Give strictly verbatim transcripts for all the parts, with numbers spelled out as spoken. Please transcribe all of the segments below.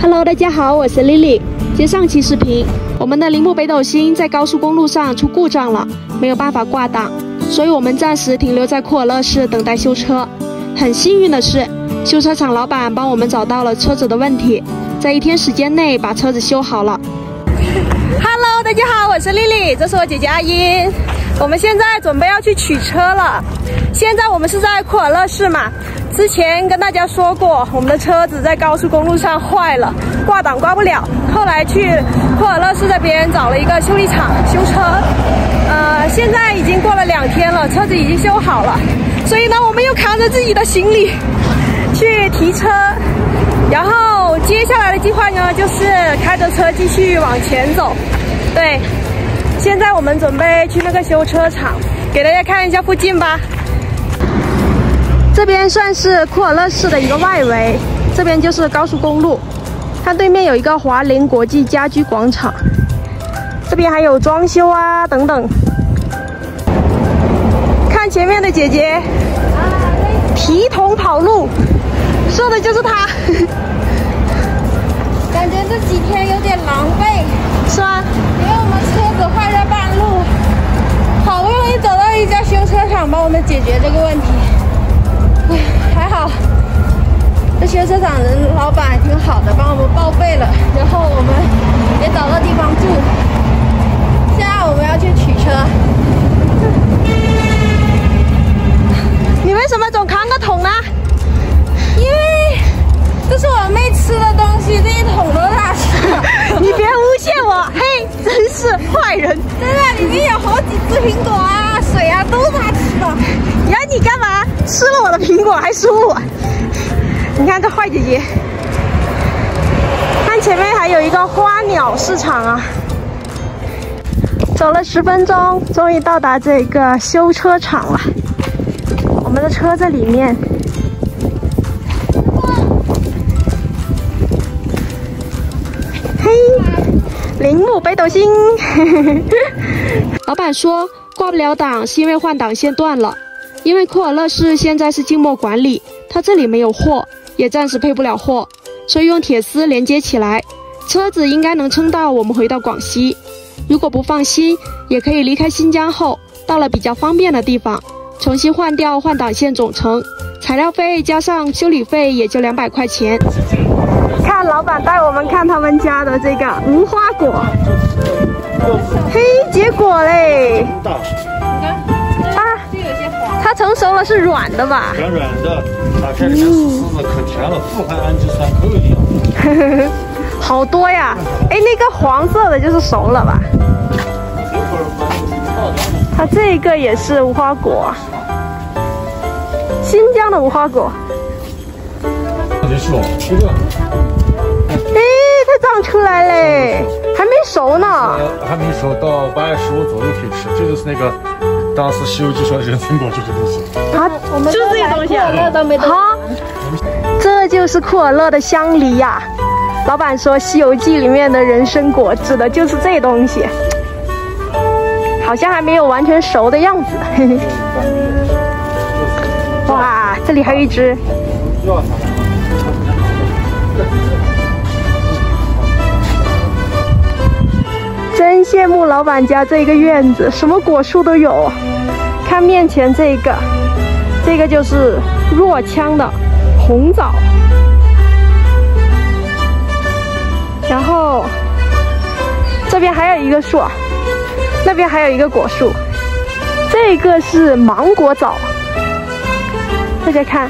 Hello， 大家好，我是 Lily。接上期视频，我们的铃木北斗星在高速公路上出故障了，没有办法挂档，所以我们暂时停留在库尔勒市等待修车。很幸运的是，修车厂老板帮我们找到了车子的问题，在一天时间内把车子修好了。Hello， 大家好，我是 Lily， 这是我姐姐阿英。我们现在准备要去取车了。现在我们是在库尔勒市嘛。之前跟大家说过，我们的车子在高速公路上坏了，挂档挂不了。后来去库尔勒市这边找了一个修理厂修车，呃，现在已经过了两天了，车子已经修好了。所以呢，我们又扛着自己的行李去提车，然后接下来的计划呢，就是开着车继续往前走。对，现在我们准备去那个修车厂，给大家看一下附近吧。这边算是库尔勒市的一个外围，这边就是高速公路，看对面有一个华联国际家居广场，这边还有装修啊等等。看前面的姐姐，提桶跑路，说的就是她。 感觉这几天有点狼狈， 是吗？ 因为我们车子坏在半路，好不容易走到一家修车厂帮我们解决这个问题。唉，还好，这修车厂人老板还挺好的，帮我们报备了，然后我们也找到地方住。现在我们要去取车。 你为什么总扛个桶呢？ 因为这是我妹吃的东西，这一桶都是她吃的。 你别诬陷我，嘿，真是坏人！ 真的，里面有好几只苹果啊、水啊，都是她吃的。 呀，你干嘛吃了我的苹果还说我？你看这坏姐姐。看前面还有一个花鸟市场啊。走了十分钟，终于到达这个修车厂了。我们的车在里面。嘿，铃木北斗星。老板说挂不了档是因为换挡线断了。因为库尔勒市现在是静默管理，它这里没有货，也暂时配不了货，所以用铁丝连接起来，车子应该能撑到我们回到广西。如果不放心，也可以离开新疆后，到了比较方便的地方，重新换掉换挡线总成，材料费加上修理费也就两百块钱。看老板带我们看他们家的这个无花果，嘿，结果嘞！它成熟了是软的吧？ 软软的，打开里面丝丝的，可甜了，富含氨基酸，可有营养。 好多呀！哎，那个黄色的就是熟了吧？它这个也是无花果，新疆的无花果。 结束，这个。 哎，它长出来嘞，还没熟呢。 还没熟，到八月十五左右可以吃。这就是那个。当时《西游记》说人参果就是这东西啊， 我们就是这个东西啊， 库尔勒都没得。 好，这就是库尔勒的香梨呀。老板说，《西游记》里面的人参果指的就是这东西，好像还没有完全熟的样子。嘿嘿哇，这里还有一只。真羡慕老板家这个院子，什么果树都有。看面前这个，这个就是若羌的红枣，然后这边还有一个树，那边还有一个果树，这个是芒果枣。大家看，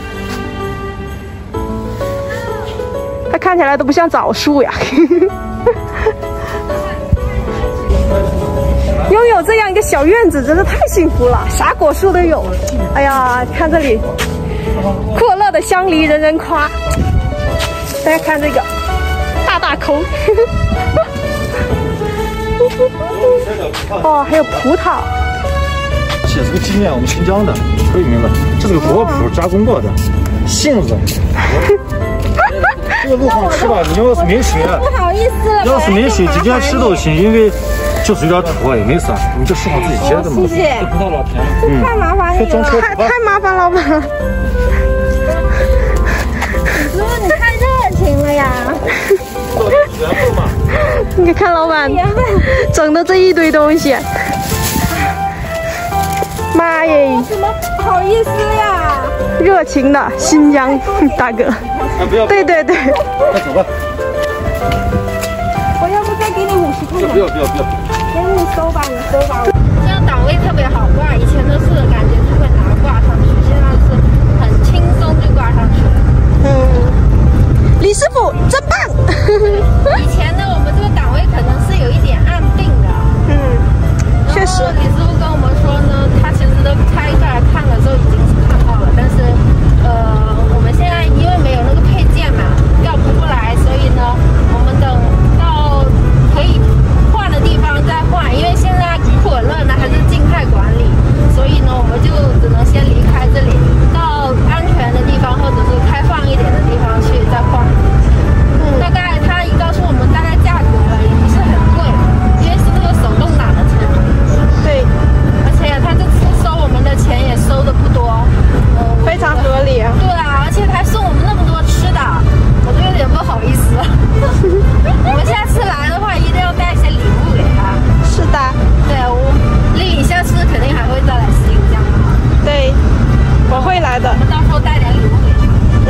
它看起来都不像枣树呀。拥有这样一个小院子真的太幸福了，啥果树都有。哎呀，看这里，库尔勒的香梨人人夸。大家看这个，大大抠。哦，还有葡萄。 写这个纪念我们新疆的，可以明白。这是个果脯加工过的，杏子。这个路上吃吧，你要是没水， 不好意思了。 要是没水，直接吃都行，因为。就是有点土也没事，你就适合自己接的嘛。 谢谢。 这葡萄老甜， 这太麻烦你了， 太太麻烦老板了。 你说你太热情了呀。 你看老板整的这一堆东西，妈耶！ 怎么好意思呀？ 热情的新疆大哥。 啊，不要。 对对对。 那走吧。 我要不再给你五十块钱？ 不要不要不要。 给你收吧，你收吧。这样档位特别好挂，以前都是感觉特别难挂上去，现在是很轻松就挂上去了。 嗯，李师傅真棒。 以前呢，我们这个档位可能是有一点暗定的。 嗯，确实。 李师傅跟我们说呢，他其实都拆下来看的时候已经是看到了，但是呃，我们现在因为没有那个配件嘛，调不过来，所以呢，我们等到可以换的地方再换，因为现在库尔勒呢还是静态管理，所以呢，我们就只能先离开这里，到安全的地方或者是开放一点的地方去再换。嗯，大概他一告诉我们大概价格了，也不是很贵，因为是这个手动挡的车。 对， 而且他这次收我们的钱也收的不多，呃， 非常合理啊。 对啊，而且还送我们那么多吃的，我都有点不好意思。我们下次来的话，一定要带一些礼物给他。 是的。 对，我丽颖下次肯定还会再来新疆的。 对，我会来的。 我们到时候带点礼物给他。 嗯。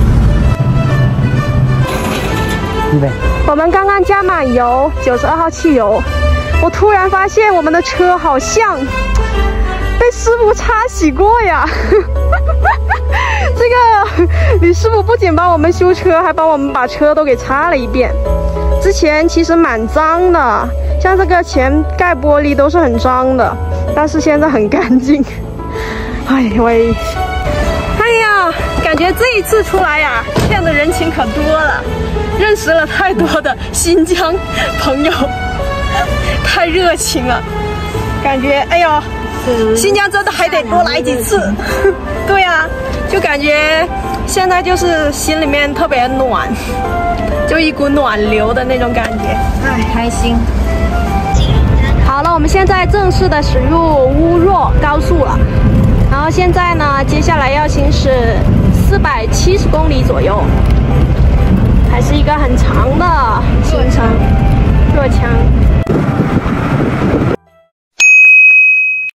我们刚刚加满油，九十二号汽油。我突然发现我们的车好像被师傅擦洗过呀。这个李师傅不仅帮我们修车，还帮我们把车都给擦了一遍。之前其实蛮脏的，像这个前盖玻璃都是很脏的，但是现在很干净。哎喂，哎呀，感觉这一次出来呀，见的人情可多了，认识了太多的新疆朋友，太热情了，感觉哎呦，新疆真的还得多来几次。对呀、啊，就感觉现在就是心里面特别暖，就一股暖流的那种感觉， 哎，开心。 好了，我们现在正式的驶入乌若高速了。然后现在呢，接下来要行驶四百七十公里左右，还是一个很长的行程。若羌。